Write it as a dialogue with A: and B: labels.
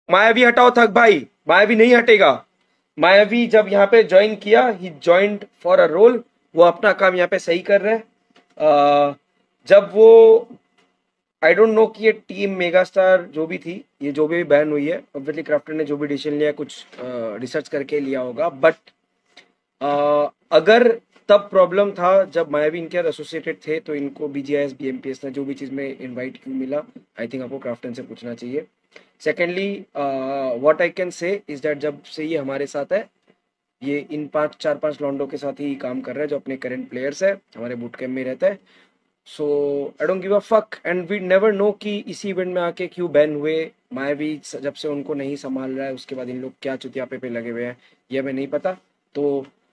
A: मायावी हटाओ थक भाई, मायावी नहीं हटेगा। मायावी जब यहाँ पे ज्वाइन किया, ही ज्वाइंड फॉर अ रोल, वो अपना काम यहाँ पे सही कर रहे हैं। जब वो आई डोंट नो कि ये टीम मेगास्टार जो भी थी, ये जो भी बैन हुई है, ऑब्वियसली क्राफ्टन ने जो भी डिसीजन लिया कुछ रिसर्च करके लिया होगा, बट अगर तब प्रॉब्लम था जब मायावी इनके साथ एसोसिएटेड थे, तो इनको बीजीआईएस बीएमपीएस ने जो भी चीज़ में इनवाइट क्यों मिला, आई थिंक आपको क्राफ्टन से पूछना चाहिए। Secondly what I can say is that जब से ये हमारे साथ है, ये इन 4-5 लॉन्डो के साथ ही काम कर रहा है जो अपने करंट प्लेयर्स है, हमारे बूट कैम्प में रहता है। So I don't give a fuck and we never know कि इसी इवेंट में आके क्यों बैन हुए। मायावी जब से उनको नहीं संभाल रहा है उसके बाद इन लोग क्या चुतियापे पे लगे हुए हैं, ये हमें नहीं पता। तो